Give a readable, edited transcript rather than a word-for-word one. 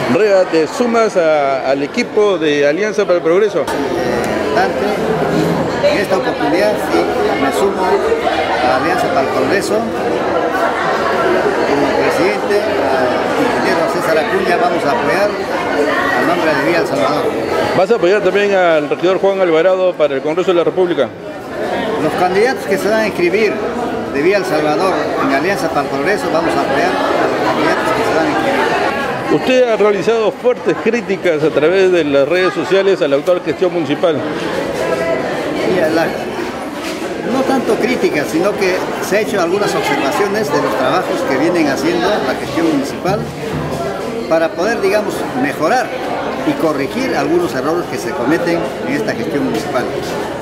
Rea, ¿te sumas al equipo de Alianza para el Progreso? En esta oportunidad sí, me sumo a Alianza para el Progreso. Como presidente, al ingeniero César Acuña, vamos a apoyar al nombre de Vía El Salvador. ¿Vas a apoyar también al regidor Juan Alvarado para el Congreso de la República? Los candidatos que se van a inscribir de Vía El Salvador en Alianza para el Progreso, vamos a apoyar a los candidatos que se van a inscribir. Usted ha realizado fuertes críticas a través de las redes sociales a la actual gestión municipal. No tanto críticas, sino que se ha hecho algunas observaciones de los trabajos que vienen haciendo la gestión municipal para poder, digamos, mejorar y corregir algunos errores que se cometen en esta gestión municipal.